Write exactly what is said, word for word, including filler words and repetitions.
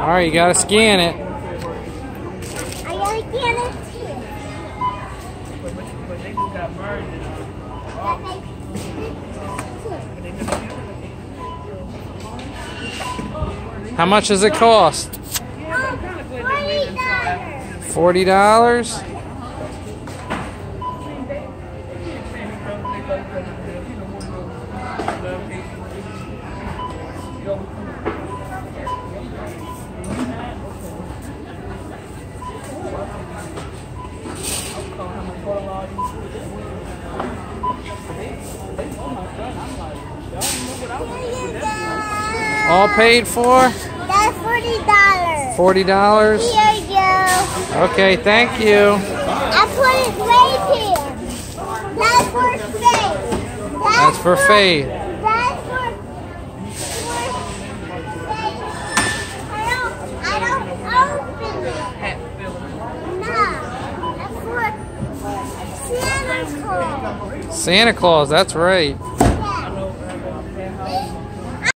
Alright, you gotta scan it. I gotta scan it too. How much does it cost? Um, forty dollars. Forty dollars? All paid for? That's forty dollars. Forty dollars? Here you go. Okay, thank you. I put it right here. That's for faith. That's, That's for faith. That's for, for faith. I don't, I don't open it. No. That's for Santa Claus. Santa Claus, that's right.